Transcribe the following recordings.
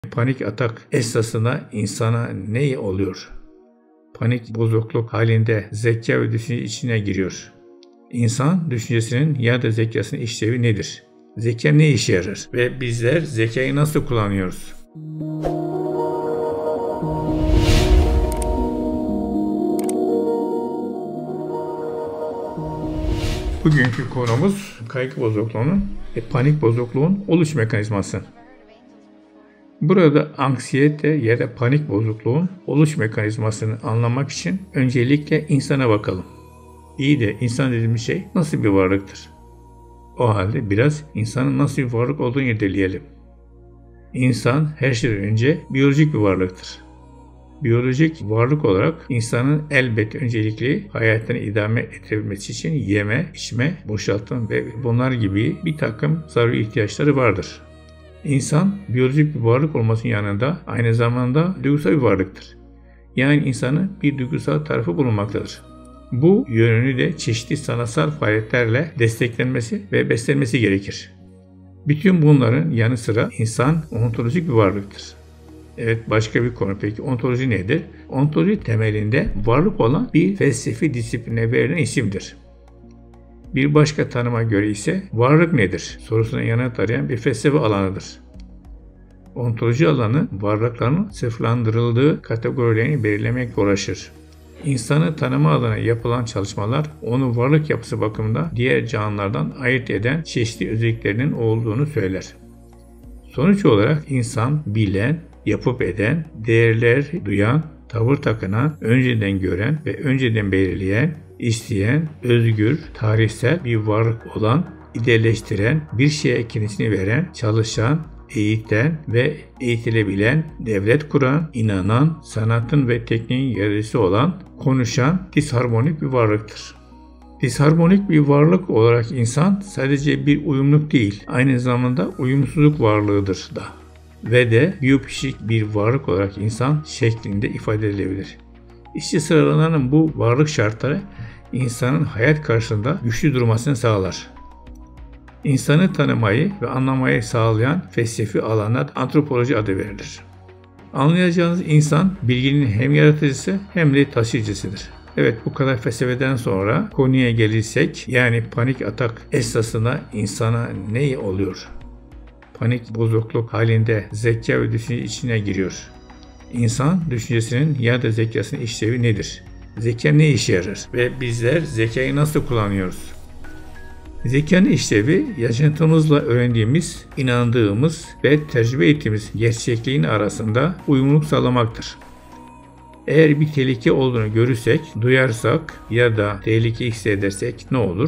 Panik atak esnasında insana ne oluyor? Panik bozukluk halinde zeka ve düşünce içine giriyor. İnsan düşüncesinin ya da zekasının işlevi nedir? Zeka ne işe yarar? Ve bizler zekayı nasıl kullanıyoruz? Bugünkü konumuz kaygı bozukluğunun ve panik bozukluğun oluş mekanizması. Burada anksiyete ya da panik bozukluğun oluş mekanizmasını anlamak için öncelikle insana bakalım. İyi de insan dediğimiz şey nasıl bir varlıktır? O halde biraz insanın nasıl bir varlık olduğunu irdeleyelim. İnsan her şeyden önce biyolojik bir varlıktır. Biyolojik varlık olarak insanın elbette öncelikli hayatını idame ettirebilmesi için yeme, içme, boşaltım ve bunlar gibi bir takım zaruri ihtiyaçları vardır. İnsan biyolojik bir varlık olmasının yanında aynı zamanda duygusal bir varlıktır. Yani insanın bir duygusal tarafı bulunmaktadır. Bu yönünü de çeşitli sanatsal faaliyetlerle desteklenmesi ve beslenmesi gerekir. Bütün bunların yanı sıra insan ontolojik bir varlıktır. Evet, başka bir konu. Peki ontoloji nedir? Ontoloji temelinde varlık olan bir felsefi disipline verilen isimdir. Bir başka tanıma göre ise varlık nedir sorusuna yanıt arayan bir felsefe alanıdır. Ontoloji alanı varlıkların sınıflandırıldığı kategorilerini belirlemekle uğraşır. İnsanı tanıma alanına yapılan çalışmalar onu varlık yapısı bakımından diğer canlılardan ayırt eden çeşitli özelliklerinin olduğunu söyler. Sonuç olarak insan bilen, yapıp eden, değerler duyan, tavır takınan, önceden gören ve önceden belirleyen, isteyen, özgür, tarihsel bir varlık olan, idealleştiren, bir şeye kendisini veren, çalışan, eğiten ve eğitilebilen, devlet kuran, inanan, sanatın ve tekniğin yaratıcısı olan, konuşan, disharmonik bir varlıktır. Disharmonik bir varlık olarak insan sadece bir uyumluluk değil, aynı zamanda uyumsuzluk varlığıdır da. Ve de biyopsik bir varlık olarak insan şeklinde ifade edilebilir. İşte sıralanan bu varlık şartları insanın hayat karşısında güçlü durmasını sağlar. İnsanı tanımayı ve anlamayı sağlayan felsefi alana antropoloji adı verilir. Anlayacağınız insan bilginin hem yaratıcısı hem de taşıyıcısıdır. Evet, bu kadar felsefeden sonra konuya gelirsek, yani panik atak esnasında insana ne oluyor? Panik bozukluk halinde zeka ve düşünce içine giriyor. İnsan düşüncesinin ya da zekasının işlevi nedir? Zeka ne işe yarar? Ve bizler zekayı nasıl kullanıyoruz? Zekanın işlevi yaşantımızla öğrendiğimiz, inandığımız ve tecrübe ettiğimiz gerçekliğin arasında uyumluluk sağlamaktır. Eğer bir tehlike olduğunu görürsek, duyarsak ya da tehlike hissedersek ne olur?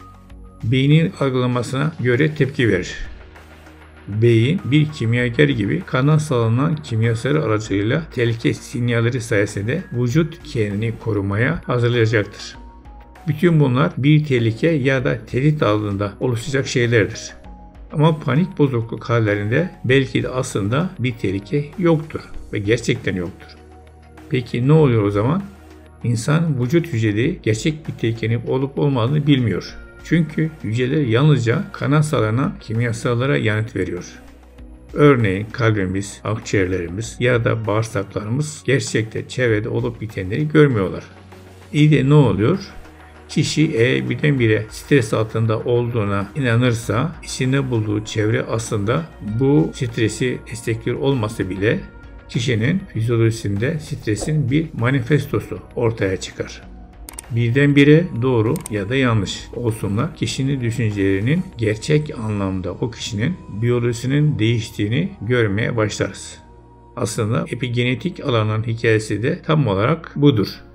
Beynin algılamasına göre tepki verir. Beyin bir kimyager gibi kana salınan kimyasal aracılığıyla tehlike sinyalleri sayesinde vücut kendini korumaya hazırlayacaktır. Bütün bunlar bir tehlike ya da tehdit aldığında oluşacak şeylerdir. Ama panik bozukluk hallerinde belki de aslında bir tehlike yoktur ve gerçekten yoktur. Peki ne oluyor o zaman? İnsan vücut hücreleri gerçek bir tehlikenin olup olmadığını bilmiyor. Çünkü hücreler yalnızca kana salanan kimyasallara yanıt veriyor. Örneğin kalbimiz, akciğerlerimiz ya da bağırsaklarımız gerçekte çevrede olup bitenleri görmüyorlar. İyi de ne oluyor? Kişi eğer birdenbire stres altında olduğuna inanırsa, içinde bulduğu çevre aslında bu stresi destekliyor olmasa bile kişinin fizyolojisinde stresin bir manifestosu ortaya çıkar. Birdenbire doğru ya da yanlış olsunlar, kişinin düşüncelerinin gerçek anlamda o kişinin biyolojisinin değiştiğini görmeye başlarız. Aslında epigenetik alanın hikayesi de tam olarak budur.